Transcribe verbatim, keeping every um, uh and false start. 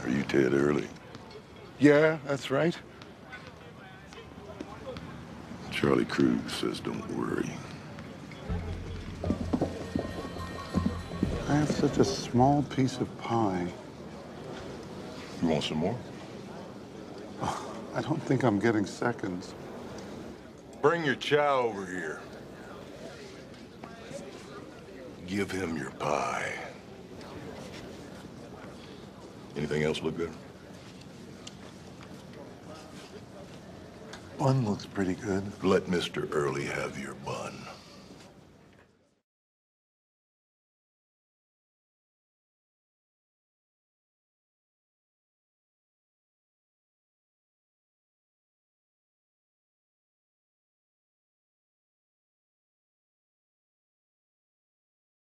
Are you Ted Early? Yeah, that's right. Charlie Cruz says don't worry. I have such a small piece of pie. You want some more? Oh, I don't think I'm getting seconds. Bring your chow over here. Give him your pie. Anything else look good? Bun looks pretty good. Let Mister Early have your bun.